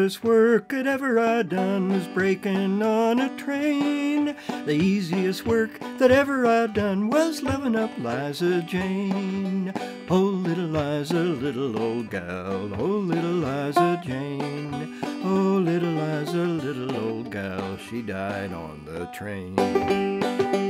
easiest work that ever I done was breaking on a train. The easiest work that ever I done was loving up Liza Jane. Oh, little Liza, little old gal, oh, little Liza Jane. Oh, little Liza, little old gal, she died on the train.